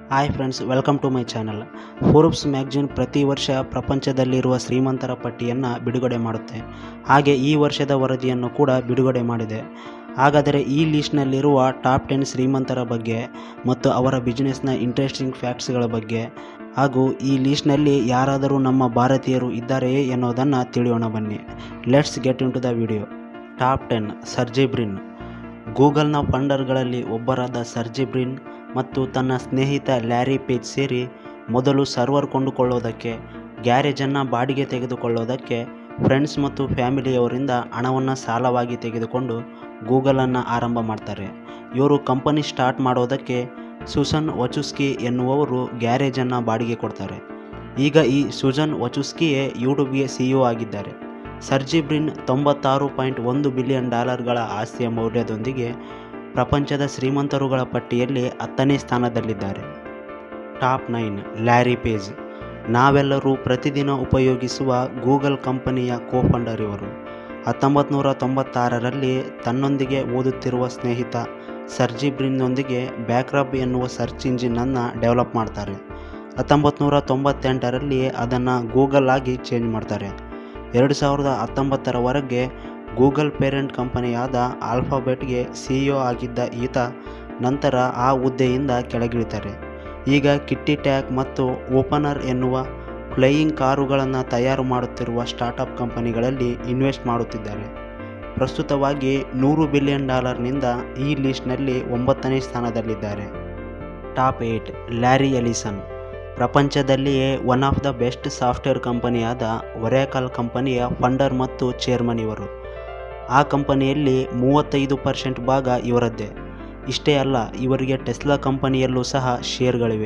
Hi friends, welcome to my channel. Forbes magazine ಪ್ರತಿ ವರ್ಷ ಪ್ರಪಂಚದಲ್ಲಿರುವ ಶ್ರೀಮಂತರ ಪಟ್ಟಿಯನ್ನು ಬಿಡುಗಡೆ ಮಾಡುತ್ತೆ. ಹಾಗೆ ಈ ವರ್ಷದ ವರದಿಯನ್ನು ಕೂಡ ಬಿಡುಗಡೆ ಮಾಡಿದೆ. ಹಾಗಾದರೆ ಈ ಲಿಸ್ಟ್ನಲ್ಲಿರುವ ಟಾಪ್ 10 ಶ್ರೀಮಂತರ ಬಗ್ಗೆ ಮತ್ತು ಅವರ ಬಿಸ್ನೆಸ್ನ ಇಂಟ್ರೆಸ್ಟಿಂಗ್ ಫ್ಯಾಕ್ಟ್ಸ್ಗಳ ಬಗ್ಗೆ ಹಾಗೂ ಈ ಲಿಸ್ಟ್ನಲ್ಲಿ ಯಾರಾದರೂ ನಮ್ಮ ಭಾರತೀಯರು ಇದ್ದಾರೆಯೇ ಎನ್ನುವುದನ್ನು ತಿಳಿಯೋಣ ಬನ್ನಿ. Let's get into the video. Top 10. Sergey Brin. ಗೂಗಲ್ನ ಫೌಂಡರ್ಗಳಲ್ಲಿ ಒಬ್ಬರಾದ ಸರ್ಜಿ ಬ್ರಿನ್ ಮತ್ತು ತನ್ನ ಸ್ನೇಹಿತ ಲ್ಯಾರಿ ಪೇಜ್ ಸೇರಿ ಮೊದಲು ಸರ್ವರ್ ಕೊಂಡುಕೊಳ್ಳೋದಕ್ಕೆ, ಗ್ಯಾರೇಜನ್ನು ಬಾಡಿಗೆ ತೆಗೆದುಕೊಳ್ಳೋದಕ್ಕೆ ಫ್ರೆಂಡ್ಸ್ ಮತ್ತು ಫ್ಯಾಮಿಲಿಯವರಿಂದ ಹಣವನ್ನು ಸಾಲವಾಗಿ ತೆಗೆದುಕೊಂಡು ಗೂಗಲನ್ನು ಆರಂಭ ಮಾಡ್ತಾರೆ. ಇವರು ಕಂಪನಿ ಸ್ಟಾರ್ಟ್ ಮಾಡೋದಕ್ಕೆ ಸುಸನ್ ವಚುಸ್ಕಿ ಎನ್ನುವವರು ಗ್ಯಾರೇಜನ್ನು ಬಾಡಿಗೆ ಕೊಡ್ತಾರೆ. ಈಗ ಈ ಸುಸನ್ ವಚುಸ್ಕಿಯೇ ಯೂಟ್ಯೂಬ್ಗೆ CEO ಆಗಿದ್ದಾರೆ. ಸರ್ಜಿ ಬ್ರಿನ್ $96.1 ಬಿಲಿಯನ್ ಆಸ್ತಿಯ ಮೌಲ್ಯದೊಂದಿಗೆ ಪ್ರಪಂಚದ ಶ್ರೀಮಂತರುಗಳ ಪಟ್ಟಿಯಲ್ಲಿ 10ನೇ ಸ್ಥಾನದಲ್ಲಿದ್ದಾರೆ. ಟಾಪ್ 9. Larry Page. ನಾವೆಲ್ಲರೂ ಪ್ರತಿದಿನ ಉಪಯೋಗಿಸುವ ಗೂಗಲ್ ಕಂಪನಿಯ ಕೋಫೌಂಡರ್ ಇವರು. 1996ರಲ್ಲಿ ತನ್ನೊಂದಿಗೆ ಓದುತ್ತಿರುವ ಸ್ನೇಹಿತ ಸರ್ಜಿ ಬ್ರಿನ್ನೊಂದಿಗೆ ಬ್ಯಾಕ್ರಬ್ ಎನ್ನುವ ಸರ್ಚ್ ಇಂಜಿನನ್ನು ಡೆವಲಪ್ ಮಾಡ್ತಾರೆ. 1998ರಲ್ಲಿ ಅದನ್ನು ಗೂಗಲ್ ಆಗಿ ಚೇಂಜ್ ಮಾಡ್ತಾರೆ. 2019ರವರೆಗೆ ಗೂಗಲ್ ಪೇರೆಂಟ್ ಕಂಪನಿಯಾದ ಆಲ್ಫಾಬೆಟ್ಗೆ CEO ಆಗಿದ್ದ ಈತ ನಂತರ ಆ ಹುದ್ದೆಯಿಂದ ಕೆಳಗಿಳಿತಾರೆ. ಈಗ ಕಿಟ್ಟಿ ಟ್ಯಾಕ್ ಮತ್ತು ಓಪನರ್ ಎನ್ನುವ ಫ್ಲೈಯಿಂಗ್ ಕಾರುಗಳನ್ನು ತಯಾರು ಮಾಡುತ್ತಿರುವ ಸ್ಟಾರ್ಟಪ್ ಕಂಪನಿಗಳಲ್ಲಿ ಇನ್ವೆಸ್ಟ್ ಮಾಡುತ್ತಿದ್ದಾರೆ. ಪ್ರಸ್ತುತವಾಗಿ $100 ಬಿಲಿಯನ್ ನಿಂದ ಈ ಲಿಸ್ಟ್ನಲ್ಲಿ 9ನೇ ಸ್ಥಾನದಲ್ಲಿದ್ದಾರೆ. ಟಾಪ್ 8. Larry Ellison. ಪ್ರಪಂಚದಲ್ಲಿಯೇ one of the best software ಕಂಪನಿಯಾದ ಒರಾಕಲ್ ಕಂಪನಿಯ ಫೌಂಡರ್ ಮತ್ತು ಚೇರ್ಮನ್ ಇವರು. ಆ ಕಂಪನಿಯಲ್ಲಿ 35% ಭಾಗ ಇವರದ್ದೇ. ಇಷ್ಟೇ ಅಲ್ಲ, ಇವರಿಗೆ ಟೆಸ್ಲಾ ಕಂಪನಿಯಲ್ಲೂ ಸಹ ಶೇರ್ಗಳಿವೆ.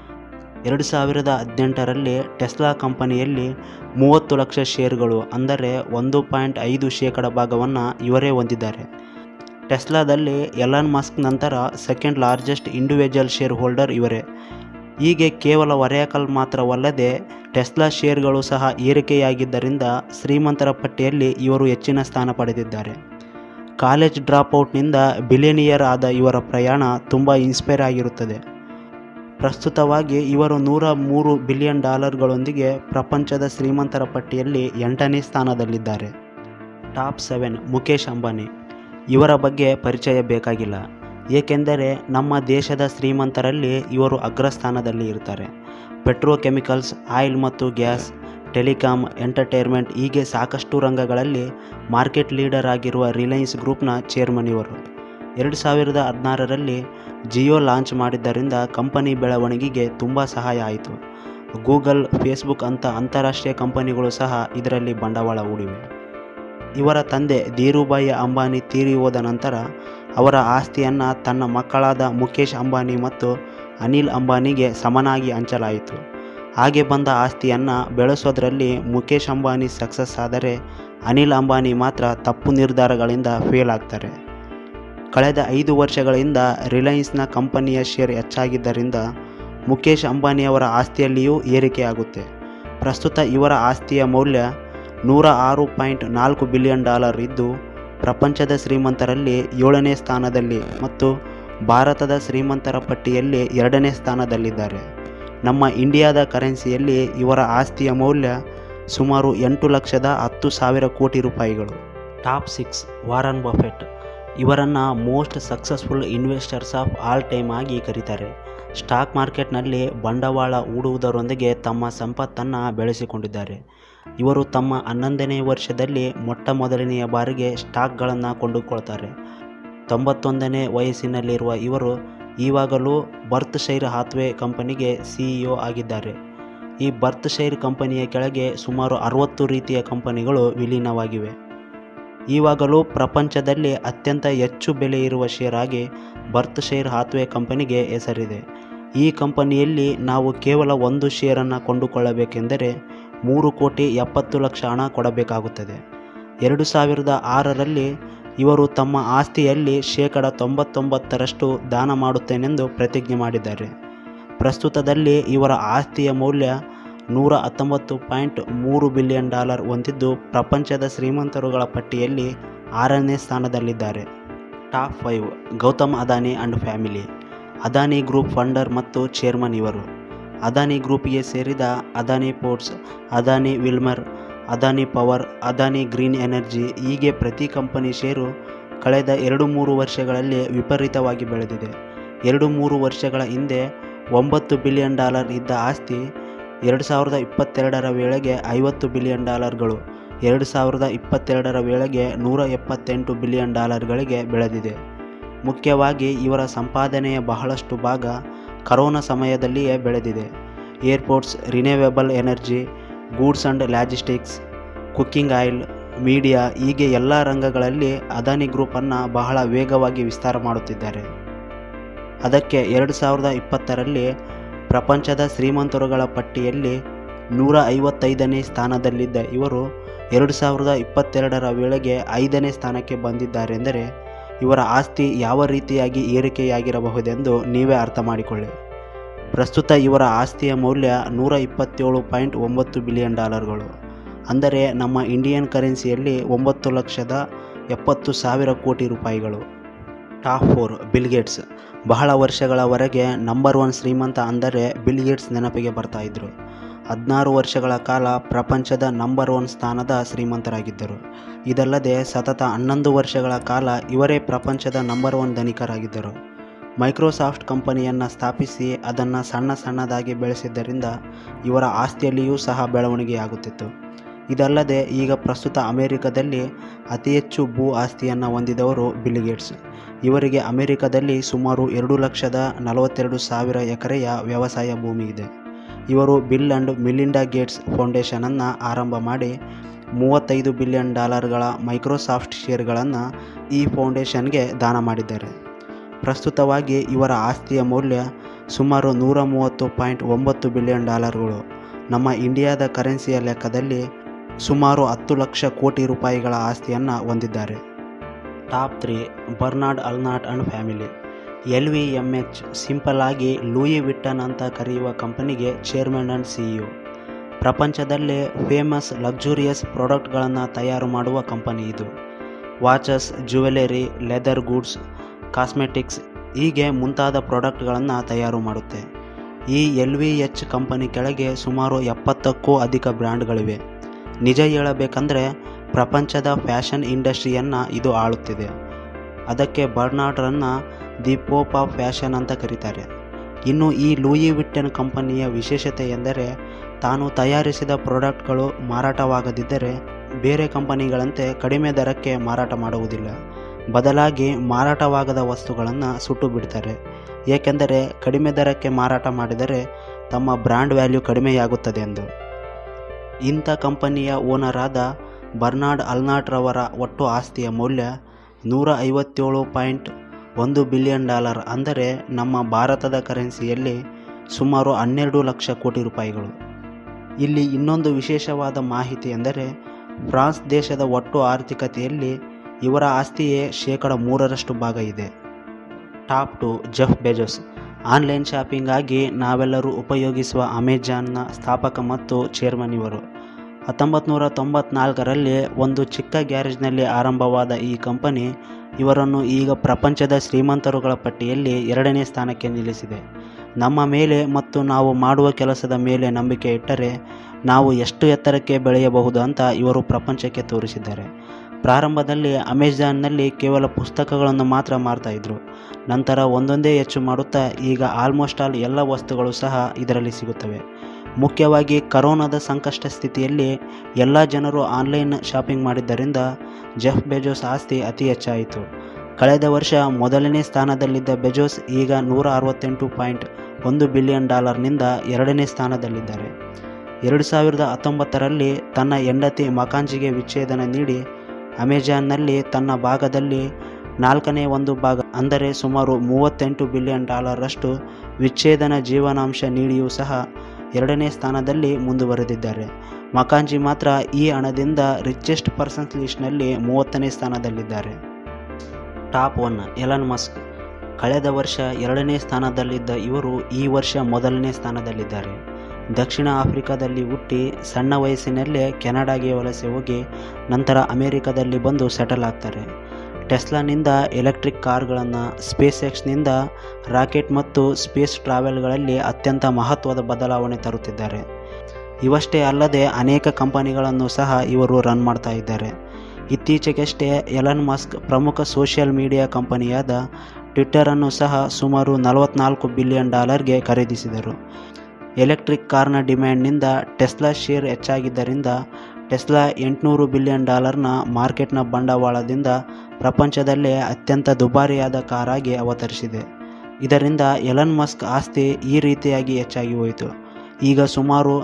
2018ರಲ್ಲಿ ಟೆಸ್ಲಾ ಕಂಪನಿಯಲ್ಲಿ 30 ಲಕ್ಷ ಶೇರ್ಗಳು, ಅಂದರೆ 1.5% ಭಾಗವನ್ನು ಇವರೇ ಹೊಂದಿದ್ದಾರೆ. ಟೆಸ್ಲಾದಲ್ಲಿ ಎಲಾನ್ ಮಸ್ಕ್ ನಂತರ second largest individual shareholder ಇವರೇ. ಹೀಗೆ ಕೇವಲ ಒರಾಕಲ್ ಮಾತ್ರವಲ್ಲದೆ ಟೆಸ್ಲಾ ಶೇರ್ಗಳು ಸಹ ಏರಿಕೆಯಾಗಿದ್ದರಿಂದ ಶ್ರೀಮಂತರ ಪಟ್ಟಿಯಲ್ಲಿ ಇವರು ಹೆಚ್ಚಿನ ಸ್ಥಾನ ಪಡೆದಿದ್ದಾರೆ. ಕಾಲೇಜ್ ಡ್ರಾಪ್ಔಟ್ನಿಂದ ಬಿಲಿಯನಿಯರ್ ಆದ ಇವರ ಪ್ರಯಾಣ ತುಂಬ ಇನ್ಸ್ಪೈರ್ ಆಗಿರುತ್ತದೆ. ಪ್ರಸ್ತುತವಾಗಿ ಇವರು $103 ಬಿಲಿಯನ್ ಗಳೊಂದಿಗೆ ಪ್ರಪಂಚದ ಶ್ರೀಮಂತರ ಪಟ್ಟಿಯಲ್ಲಿ 8ನೇ ಸ್ಥಾನದಲ್ಲಿದ್ದಾರೆ. ಟಾಪ್ 7. ಮುಖೇಶ್ ಅಂಬಾನಿ. ಇವರ ಬಗ್ಗೆ ಪರಿಚಯ ಬೇಕಾಗಿಲ್ಲ, ಏಕೆಂದರೆ ನಮ್ಮ ದೇಶದ ಶ್ರೀಮಂತರಲ್ಲಿ ಇವರು ಅಗ್ರಸ್ಥಾನದಲ್ಲಿ ಇರ್ತಾರೆ. ಪೆಟ್ರೋಕೆಮಿಕಲ್ಸ್, ಆಯಿಲ್ ಮತ್ತು ಗ್ಯಾಸ್, ಟೆಲಿಕಾಂ, ಎಂಟರ್ಟೈನ್ಮೆಂಟ್ ಹೀಗೆ ಸಾಕಷ್ಟು ರಂಗಗಳಲ್ಲಿ ಮಾರ್ಕೆಟ್ ಲೀಡರ್ ಆಗಿರುವ ರಿಲಯನ್ಸ್ ಗ್ರೂಪ್ನ ಚೇರ್ಮನ್ ಇವರು. 2016ರಲ್ಲಿ ಜಿಯೋ ಲಾಂಚ್ ಮಾಡಿದ್ದರಿಂದ ಕಂಪನಿ ಬೆಳವಣಿಗೆಗೆ ತುಂಬ ಸಹಾಯ ಆಯಿತು. ಗೂಗಲ್, ಫೇಸ್ಬುಕ್ ಅಂತ ಅಂತಾರಾಷ್ಟ್ರೀಯ ಕಂಪನಿಗಳು ಸಹ ಇದರಲ್ಲಿ ಬಂಡವಾಳ ಹೂಡಿವೆ. ಇವರ ತಂದೆ ಧೀರುಭಾಯಿ ಅಂಬಾನಿ ತೀರಿ ಹೋದ ನಂತರ ಅವರ ಆಸ್ತಿಯನ್ನು ತನ್ನ ಮಕ್ಕಳಾದ ಮುಖೇಶ್ ಅಂಬಾನಿ ಮತ್ತು ಅನಿಲ್ ಅಂಬಾನಿಗೆ ಸಮನಾಗಿ ಹಂಚಲಾಯಿತು. ಹಾಗೆ ಬಂದ ಆಸ್ತಿಯನ್ನು ಬೆಳೆಸೋದ್ರಲ್ಲಿ ಮುಖೇಶ್ ಅಂಬಾನಿ ಸಕ್ಸಸ್ ಆದರೆ ಅನಿಲ್ ಅಂಬಾನಿ ಮಾತ್ರ ತಪ್ಪು ನಿರ್ಧಾರಗಳಿಂದ ಫೇಲ್ ಆಗ್ತಾರೆ. ಕಳೆದ 5 ವರ್ಷಗಳಿಂದ ರಿಲಯನ್ಸ್ನ ಕಂಪನಿಯ ಶೇರ್ ಹೆಚ್ಚಾಗಿದ್ದರಿಂದ ಮುಖೇಶ್ ಅಂಬಾನಿಯವರ ಆಸ್ತಿಯಲ್ಲಿಯೂ ಏರಿಕೆಯಾಗುತ್ತೆ. ಪ್ರಸ್ತುತ ಇವರ ಆಸ್ತಿಯ ಮೌಲ್ಯ $106.4 ಬಿಲಿಯನ್ ಇದ್ದು ಪ್ರಪಂಚದ ಶ್ರೀಮಂತರಲ್ಲಿ 7ನೇ ಸ್ಥಾನದಲ್ಲಿ ಮತ್ತು ಭಾರತದ ಶ್ರೀಮಂತರ ಪಟ್ಟಿಯಲ್ಲಿ 2ನೇ ಸ್ಥಾನದಲ್ಲಿದ್ದಾರೆ. ನಮ್ಮ ಇಂಡಿಯಾದ ಕರೆನ್ಸಿಯಲ್ಲಿ ಇವರ ಆಸ್ತಿಯ ಮೌಲ್ಯ ಸುಮಾರು $8,10,000 ಕೋಟಿ ರೂಪಾಯಿಗಳು. ಟಾಪ್ 6. Warren Buffett. ಇವರನ್ನು most successful investors of all time ಆಗಿ ಕರೀತಾರೆ. ಸ್ಟಾಕ್ ಮಾರ್ಕೆಟ್ನಲ್ಲಿ ಬಂಡವಾಳ ಹೂಡುವುದರೊಂದಿಗೆ ತಮ್ಮ ಸಂಪತ್ತನ್ನು ಬೆಳೆಸಿಕೊಂಡಿದ್ದಾರೆ. ಇವರು ತಮ್ಮ 11ನೇ ವರ್ಷದಲ್ಲಿ ಮೊದಲನೆಯ ಬಾರಿಗೆ ಸ್ಟಾಕ್ಗಳನ್ನು ಕೊಂಡುಕೊಳ್ತಾರೆ. 91ನೇ ವಯಸ್ಸಿನಲ್ಲಿರುವ ಇವರು ಈವಾಗಲೂ ಬರ್ತ್ಶೈರ್ ಹಾಥ್ವೇ ಕಂಪನಿಗೆ CEO ಆಗಿದ್ದಾರೆ. ಈ ಬರ್ತ್ಶೈರ್ ಕಂಪನಿಯ ಕೆಳಗೆ ಸುಮಾರು 60 ರೀತಿಯ ಕಂಪನಿಗಳು ವಿಲೀನವಾಗಿವೆ. ಈವಾಗಲೂ ಪ್ರಪಂಚದಲ್ಲಿ ಅತ್ಯಂತ ಹೆಚ್ಚು ಬೆಲೆ ಇರುವ ಶೇರ್ ಆಗಿ ಬರ್ತ್ಶೈರ್ ಹಾಥ್ವೇ ಕಂಪನಿಗೆ ಹೆಸರಿದೆ. ಈ ಕಂಪನಿಯಲ್ಲಿ ನಾವು ಕೇವಲ ಒಂದು ಶೇರನ್ನು ಕೊಂಡುಕೊಳ್ಳಬೇಕೆಂದರೆ $3,70,00,000 ಹಣ ಕೊಡಬೇಕಾಗುತ್ತದೆ. 2006ರಲ್ಲಿ ಇವರು ತಮ್ಮ ಆಸ್ತಿಯಲ್ಲಿ 99% ದಾನ ಮಾಡುತ್ತೇನೆಂದು ಪ್ರತಿಜ್ಞೆ ಮಾಡಿದ್ದಾರೆ. ಪ್ರಸ್ತುತದಲ್ಲಿ ಇವರ ಆಸ್ತಿಯ ಮೌಲ್ಯ $119.3 ಬಿಲಿಯನ್ ಹೊಂದಿದ್ದು ಪ್ರಪಂಚದ ಶ್ರೀಮಂತರುಗಳ ಪಟ್ಟಿಯಲ್ಲಿ 6ನೇ ಸ್ಥಾನದಲ್ಲಿದ್ದಾರೆ. Top 5. Gautam Adani and family. Adani group founder ಮತ್ತು ಚೇರ್ಮನ್ ಇವರು. ಅದಾನಿ ಗ್ರೂಪ್ಗೆ ಸೇರಿದ Adani ports, Adani Wilmar, Adani power, Adani green energy ಹೀಗೆ ಪ್ರತಿ ಕಂಪನಿ ಷೇರು ಕಳೆದ 2-3 ವರ್ಷಗಳಲ್ಲಿ ವಿಪರೀತವಾಗಿ ಬೆಳೆದಿದೆ. 2-3 ವರ್ಷಗಳ ಹಿಂದೆ $9 ಬಿಲಿಯನ್ ಇದ್ದ ಆಸ್ತಿ 2022ರ ವೇಳೆಗೆ $50 ಬಿಲಿಯನ್, 2022ರ ವೇಳೆಗೆ $178 ಬಿಲಿಯನ್ ಬೆಳೆದಿದೆ. ಮುಖ್ಯವಾಗಿ ಇವರ ಸಂಪಾದನೆಯ ಬಹಳಷ್ಟು ಭಾಗ ಕರೋನಾ ಸಮಯದಲ್ಲಿಯೇ ಬೆಳೆದಿದೆ. Airports, renewable energy, goods and logistics, cooking oil, media ಹೀಗೆ ಎಲ್ಲ ರಂಗಗಳಲ್ಲಿ ಅದಾನಿ ಗ್ರೂಪನ್ನು ಬಹಳ ವೇಗವಾಗಿ ವಿಸ್ತಾರ ಮಾಡುತ್ತಿದ್ದಾರೆ. ಅದಕ್ಕೆ 2020ರಲ್ಲಿ ಪ್ರಪಂಚದ ಶ್ರೀಮಂತರುಗಳ ಪಟ್ಟಿಯಲ್ಲಿ 155ನೇ ಸ್ಥಾನದಲ್ಲಿದ್ದ ಇವರು 2022ರ ವೇಳೆಗೆ 5ನೇ ಸ್ಥಾನಕ್ಕೆ ಬಂದಿದ್ದಾರೆಂದರೆ ಇವರ ಆಸ್ತಿ ಯಾವ ರೀತಿಯಾಗಿ ಏರಿಕೆಯಾಗಿರಬಹುದೆಂದು ನೀವೇ ಅರ್ಥ ಮಾಡಿಕೊಳ್ಳಿ. ಪ್ರಸ್ತುತ ಇವರ ಆಸ್ತಿಯ ಮೌಲ್ಯ $127.9 ಬಿಲಿಯನ್, ಅಂದರೆ ನಮ್ಮ ಇಂಡಿಯನ್ ಕರೆನ್ಸಿಯಲ್ಲಿ 9,70,000 ಕೋಟಿ ರೂಪಾಯಿಗಳು. Top 4 Bill Gates. ಬಹಳ ವರ್ಷಗಳವರೆಗೆ ನಂಬರ್ 1 ಶ್ರೀಮಂತ ಅಂದರೆ ಬಿಲ್ ಗೇಟ್ಸ್ ನೆನಪಿಗೆ ಬರ್ತಾಯಿದ್ರು. 16 ವರ್ಷಗಳ ಕಾಲ ಪ್ರಪಂಚದ ನಂಬರ್ 1 ಸ್ಥಾನದ ಶ್ರೀಮಂತರಾಗಿದ್ದರು. ಇದಲ್ಲದೆ ಸತತ 11 ವರ್ಷಗಳ ಕಾಲ ಇವರೇ ಪ್ರಪಂಚದ ನಂಬರ್ 1 ಧನಿಕರಾಗಿದ್ದರು. ಮೈಕ್ರೋಸಾಫ್ಟ್ ಕಂಪನಿಯನ್ನು ಸ್ಥಾಪಿಸಿ ಅದನ್ನು ಸಣ್ಣದಾಗಿ ಬೆಳೆಸಿದ್ದರಿಂದ ಇವರ ಆಸ್ತಿಯಲ್ಲಿಯೂ ಸಹ ಬೆಳವಣಿಗೆಯಾಗುತ್ತಿತ್ತು. ಇದಲ್ಲದೆ ಈಗ ಪ್ರಸ್ತುತ ಅಮೆರಿಕದಲ್ಲಿ ಅತಿ ಹೆಚ್ಚು ಭೂ ಆಸ್ತಿಯನ್ನು ಹೊಂದಿದವರು ಬಿಲ್ ಗೇಟ್ಸ್. ಇವರಿಗೆ ಅಮೆರಿಕದಲ್ಲಿ ಸುಮಾರು 2,42,000 ಎಕರೆಯ ವ್ಯವಸಾಯ ಭೂಮಿ ಇದೆ. ಇವರು ಬಿಲ್ ಆ್ಯಂಡ್ ಮಿಲಿಂಡಾ ಗೇಟ್ಸ್ ಫೌಂಡೇಶನನ್ನು ಆರಂಭ ಮಾಡಿ $35 ಬಿಲಿಯನ್ ಮೈಕ್ರೋಸಾಫ್ಟ್ ಷೇರುಗಳನ್ನು ಈ ಫೌಂಡೇಶನ್ಗೆ ದಾನ ಮಾಡಿದ್ದಾರೆ. ಪ್ರಸ್ತುತವಾಗಿ ಇವರ ಆಸ್ತಿಯ ಮೌಲ್ಯ ಸುಮಾರು $130.9 ಬಿಲಿಯನ್. ನಮ್ಮ ಇಂಡಿಯಾದ ಕರೆನ್ಸಿಯ ಲೆಕ್ಕದಲ್ಲಿ ಸುಮಾರು 10 ಲಕ್ಷ ಕೋಟಿ ರೂಪಾಯಿಗಳ ಆಸ್ತಿಯನ್ನು ಹೊಂದಿದ್ದಾರೆ. Top 3 Bernard Arnault and family. LVMH simple ಆಗಿ ಲೂಯಿ ವಿಟ್ಟನ್ ಅಂತ ಕರೆಯುವ ಕಂಪನಿಗೆ ಚೇರ್ಮನ್ ಆ್ಯಂಡ್ CEO. ಪ್ರಪಂಚದಲ್ಲೇ ಫೇಮಸ್ ಲಕ್ಸುರಿಯಸ್ ಪ್ರಾಡಕ್ಟ್ಗಳನ್ನು ತಯಾರು ಮಾಡುವ ಕಂಪನಿ ಇದು. Watches, jewellery, leather goods, cosmetics ಹೀಗೆ ಮುಂತಾದ ಪ್ರಾಡಕ್ಟ್ಗಳನ್ನು ತಯಾರು ಮಾಡುತ್ತೆ. ಈ LVMH ಕಂಪನಿ ಕೆಳಗೆ ಸುಮಾರು 70ಕ್ಕೂ ಅಧಿಕ ಬ್ರ್ಯಾಂಡ್ಗಳಿವೆ. ನಿಜ ಹೇಳಬೇಕಂದ್ರೆ ಪ್ರಪಂಚದ ಫ್ಯಾಷನ್ ಇಂಡಸ್ಟ್ರಿಯನ್ನು ಇದು ಆಳುತ್ತಿದೆ. ಅದಕ್ಕೆ ಬರ್ನಾರ್ಡ್ರನ್ನು ದಿ ಪೋಪ್ ಆಫ್ ಫ್ಯಾಷನ್ ಅಂತ ಕರೀತಾರೆ. ಇನ್ನು ಈ ಲೂಯಿ ವಿಟ್ಟನ್ ಕಂಪನಿಯ ವಿಶೇಷತೆ ಎಂದರೆ ತಾನು ತಯಾರಿಸಿದ ಪ್ರಾಡಕ್ಟ್ಗಳು ಮಾರಾಟವಾಗದಿದ್ದರೆ ಬೇರೆ ಕಂಪನಿಗಳಂತೆ ಕಡಿಮೆ ದರಕ್ಕೆ ಮಾರಾಟ ಮಾಡುವುದಿಲ್ಲ. ಬದಲಾಗಿ ಮಾರಾಟವಾಗದ ವಸ್ತುಗಳನ್ನು ಸುಟ್ಟು ಬಿಡ್ತಾರೆ. ಏಕೆಂದರೆ ಕಡಿಮೆ ದರಕ್ಕೆ ಮಾರಾಟ ಮಾಡಿದರೆ ತಮ್ಮ ಬ್ರ್ಯಾಂಡ್ ವ್ಯಾಲ್ಯೂ ಕಡಿಮೆಯಾಗುತ್ತದೆ ಎಂದು. ಇಂಥ ಕಂಪನಿಯ ಓನರ್ ಆದ ಬರ್ನಾರ್ಡ್ ಅರ್ನಾಲ್ಟ್ರವರ ಒಟ್ಟು ಆಸ್ತಿಯ ಮೌಲ್ಯ $157.1 ಬಿಲಿಯನ್, ಅಂದರೆ ನಮ್ಮ ಭಾರತದ ಕರೆನ್ಸಿಯಲ್ಲಿ ಸುಮಾರು 12 ಲಕ್ಷ ಕೋಟಿ ರೂಪಾಯಿಗಳು. ಇಲ್ಲಿ ಇನ್ನೊಂದು ವಿಶೇಷವಾದ ಮಾಹಿತಿ ಎಂದರೆ ಫ್ರಾನ್ಸ್ ದೇಶದ ಒಟ್ಟು ಆರ್ಥಿಕತೆಯಲ್ಲಿ ಇವರ ಆಸ್ತಿಯೇ 3% ಭಾಗ ಇದೆ. Top 2 Jeff Bezos. Online shopping ಆಗಿ ನಾವೆಲ್ಲರೂ ಉಪಯೋಗಿಸುವ ಅಮೆಜಾನ್ನ ಸ್ಥಾಪಕ ಮತ್ತು ಚೇರ್ಮನ್ ಇವರು. 1994ರಲ್ಲಿ ಒಂದು ಚಿಕ್ಕ ಗ್ಯಾರೇಜ್ನಲ್ಲಿ ಆರಂಭವಾದ ಈ ಕಂಪನಿ ಇವರನ್ನು ಈಗ ಪ್ರಪಂಚದ ಶ್ರೀಮಂತರುಗಳ ಪಟ್ಟಿಯಲ್ಲಿ 2ನೇ ಸ್ಥಾನಕ್ಕೆ ನಿಲ್ಲಿಸಿದೆ. ನಮ್ಮ ಮೇಲೆ ಮತ್ತು ನಾವು ಮಾಡುವ ಕೆಲಸದ ಮೇಲೆ ನಂಬಿಕೆ ಇಟ್ಟರೆ ನಾವು ಎಷ್ಟು ಎತ್ತರಕ್ಕೆ ಬೆಳೆಯಬಹುದು ಅಂತ ಇವರು ಪ್ರಪಂಚಕ್ಕೆ ತೋರಿಸಿದ್ದಾರೆ. ಪ್ರಾರಂಭದಲ್ಲಿ ಅಮೆಜಾನ್ನಲ್ಲಿ ಕೇವಲ ಪುಸ್ತಕಗಳನ್ನು ಮಾತ್ರ ಮಾರ್ತಾಯಿದ್ರು. ನಂತರ ಒಂದೊಂದೇ ಹೆಚ್ಚು ಮಾಡುತ್ತಾ ಈಗ ಆಲ್ಮೋಸ್ಟ್ ಆಲ್ ಎಲ್ಲ ವಸ್ತುಗಳು ಸಹ ಇದರಲ್ಲಿ ಸಿಗುತ್ತವೆ. ಮುಖ್ಯವಾಗಿ ಕರೋನಾದ ಸಂಕಷ್ಟ ಸ್ಥಿತಿಯಲ್ಲಿ ಎಲ್ಲ ಜನರು ಆನ್ಲೈನ್ ಶಾಪಿಂಗ್ ಮಾಡಿದ್ದರಿಂದ ಜೆಫ್ ಬೆಜೋಸ್ ಆಸ್ತಿ ಅತಿ ಹೆಚ್ಚಾಯಿತು. ಕಳೆದ ವರ್ಷ ಮೊದಲನೇ ಸ್ಥಾನದಲ್ಲಿದ್ದ ಬೆಜೋಸ್ ಈಗ $168.1 ಬಿಲಿಯನ್ ನಿಂದ 2ನೇ ಸ್ಥಾನದಲ್ಲಿದ್ದಾರೆ. 2019ರಲ್ಲಿ ತನ್ನ ಹೆಂಡತಿ ಮಕಾಂಜಿಗೆ ವಿಚ್ಛೇದನ ನೀಡಿ ಅಮೆಜಾನ್ನಲ್ಲಿ ತನ್ನ ಭಾಗದಲ್ಲಿ 4ನೇ 1 ಭಾಗ ಅಂದರೆ ಸುಮಾರು $38 ಬಿಲಿಯನ್ ರಷ್ಟು ವಿಚ್ಛೇದನ ಜೀವನಾಂಶ ನೀಡಿಯೂ ಸಹ 2ನೇ ಸ್ಥಾನದಲ್ಲಿ ಮುಂದುವರೆದಿದ್ದಾರೆ. ಮಕಾಂಜಿ ಮಾತ್ರ ಈ ಹಣದಿಂದ ರಿಚೆಸ್ಟ್ ಪರ್ಸನ್ಸ್ ಲಿಸ್ಟ್ನಲ್ಲಿ 30ನೇ ಸ್ಥಾನದಲ್ಲಿದ್ದಾರೆ. Top 1 Elon Musk. ಕಳೆದ ವರ್ಷ 2ನೇ ಸ್ಥಾನದಲ್ಲಿದ್ದ ಇವರು ಈ ವರ್ಷ ಮೊದಲನೇ ಸ್ಥಾನದಲ್ಲಿದ್ದಾರೆ. ದಕ್ಷಿಣ ಆಫ್ರಿಕಾದಲ್ಲಿ ಹುಟ್ಟಿ ಸಣ್ಣ ವಯಸ್ಸಿನಲ್ಲೇ ಕೆನಡಾಗೆ ವಲಸೆ ಹೋಗಿ ನಂತರ ಅಮೆರಿಕದಲ್ಲಿ ಬಂದು ಸೆಟಲ್ ಆಗ್ತಾರೆ. ಟೆಸ್ಲಾನಿಂದ ಎಲೆಕ್ಟ್ರಿಕ್ ಕಾರ್ಗಳನ್ನು, ಸ್ಪೇಸ್ ಎಕ್ಸ್ನಿಂದ ರಾಕೆಟ್ ಮತ್ತು ಸ್ಪೇಸ್ ಟ್ರಾವೆಲ್ಗಳಲ್ಲಿ ಅತ್ಯಂತ ಮಹತ್ವದ ಬದಲಾವಣೆ ತರುತ್ತಿದ್ದಾರೆ. ಇವಷ್ಟೇ ಅಲ್ಲದೆ ಅನೇಕ ಕಂಪನಿಗಳನ್ನು ಸಹ ಇವರು ರನ್ ಮಾಡ್ತಾ ಇದ್ದಾರೆ. ಇತ್ತೀಚೆಗಷ್ಟೇ ಎಲನ್ ಮಸ್ಕ್ ಪ್ರಮುಖ ಸೋಷಿಯಲ್ ಮೀಡಿಯಾ ಕಂಪನಿಯಾದ ಟ್ವಿಟ್ಟರನ್ನು ಸಹ ಸುಮಾರು $44 ಬಿಲಿಯನ್ ಖರೀದಿಸಿದರು. ಎಲೆಕ್ಟ್ರಿಕ್ ಕಾರ್ನ ಡಿಮ್ಯಾಂಡ್ನಿಂದ ಟೆಸ್ಲಾ ಶೇರ್ ಹೆಚ್ಚಾಗಿದ್ದರಿಂದ ಟೆಸ್ಲಾ $800 ಬಿಲಿಯನ್ ಮಾರ್ಕೆಟ್ನ ಬಂಡವಾಳದಿಂದ ಪ್ರಪಂಚದಲ್ಲೇ ಅತ್ಯಂತ ದುಬಾರಿಯಾದ ಕಾರಾಗಿ ಅವತರಿಸಿದೆ. ಇದರಿಂದ ಎಲನ್ ಮಸ್ಕ್ ಆಸ್ತಿ ಈ ರೀತಿಯಾಗಿ ಹೆಚ್ಚಾಗಿ ಹೋಯಿತು. ಈಗ ಸುಮಾರು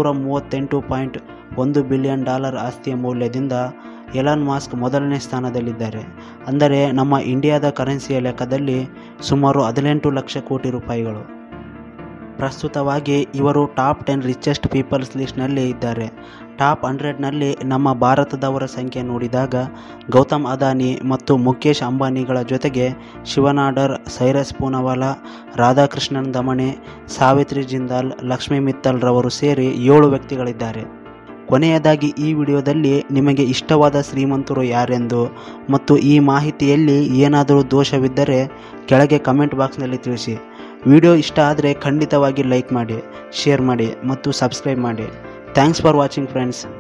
$238.1 ಬಿಲಿಯನ್ ಆಸ್ತಿಯ ಮೌಲ್ಯದಿಂದ ಎಲನ್ ಮಸ್ಕ್ ಮೊದಲನೇ ಸ್ಥಾನದಲ್ಲಿದ್ದಾರೆ. ಅಂದರೆ ನಮ್ಮ ಇಂಡಿಯಾದ ಕರೆನ್ಸಿಯ ಲೆಕ್ಕದಲ್ಲಿ ಸುಮಾರು 18 ಲಕ್ಷ ಕೋಟಿ ರೂಪಾಯಿಗಳು. ಪ್ರಸ್ತುತವಾಗಿ ಇವರು ಟಾಪ್ 10 ರಿಚೆಸ್ಟ್ ಪೀಪಲ್ಸ್ ಲಿಸ್ಟ್ನಲ್ಲಿ ಇದ್ದಾರೆ. ಟಾಪ್ 100ನಲ್ಲಿ ನಮ್ಮ ಭಾರತದವರ ಸಂಖ್ಯೆ ನೋಡಿದಾಗ ಗೌತಮ್ ಅದಾನಿ ಮತ್ತು ಮುಖೇಶ್ ಅಂಬಾನಿಗಳ ಜೊತೆಗೆ ಶಿವನಾಡರ್, ಸೈರಸ್ ಪೂನವಾಲಾ, ರಾಧಾಕೃಷ್ಣನ್ ದಮಣೆ, ಸಾವಿತ್ರಿ ಜಿಂದಾಲ್, ಲಕ್ಷ್ಮಿ ಮಿತ್ತಲ್ ರವರು ಸೇರಿ 7 ವ್ಯಕ್ತಿಗಳಿದ್ದಾರೆ. ಕೊನೆಯದಾಗಿ ಈ ವಿಡಿಯೋದಲ್ಲಿ ನಿಮಗೆ ಇಷ್ಟವಾದ ಶ್ರೀಮಂತರು ಯಾರೆಂದು ಮತ್ತು ಈ ಮಾಹಿತಿಯಲ್ಲಿ ಏನಾದರೂ ದೋಷವಿದ್ದರೆ ಕೆಳಗೆ ಕಮೆಂಟ್ ಬಾಕ್ಸ್ನಲ್ಲಿ ತಿಳಿಸಿ. ವಿಡಿಯೋ ಇಷ್ಟ ಆದರೆ ಖಂಡಿತವಾಗಿ ಲೈಕ್ ಮಾಡಿ, ಶೇರ್ ಮಾಡಿ ಮತ್ತು ಸಬ್ಸ್ಕ್ರೈಬ್ ಮಾಡಿ. Thanks for watching friends.